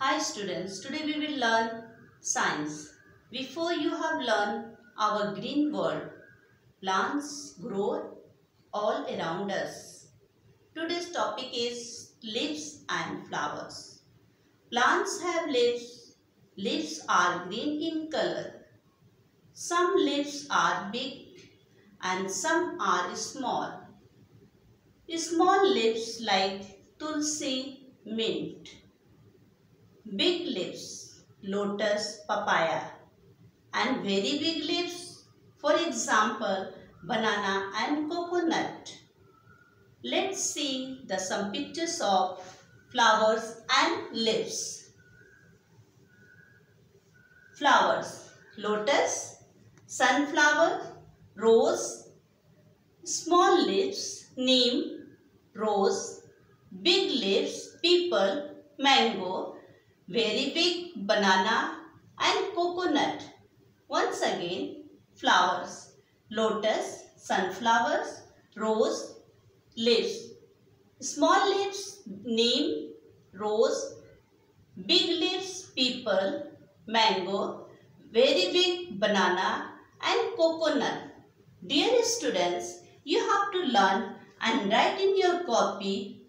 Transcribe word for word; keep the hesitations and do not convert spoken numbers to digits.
Hi students, today we will learn science. Before you have learned our green world, plants grow all around us. Today's topic is leaves and flowers. Plants have leaves. Leaves are green in color. Some leaves are big and some are small. Small leaves like tulsi, mint. Big leaves, lotus, papaya, and very big leaves, for example, banana and coconut. Let's see the some pictures of flowers and leaves. Flowers, lotus, sunflower, rose, small leaves, neem, rose, big leaves, peepal, mango, very big banana and coconut. Once again, flowers, lotus, sunflowers, rose, leaves. Small leaves, neem, rose, big leaves, peepal, mango, very big banana and coconut. Dear students, you have to learn and write in your copy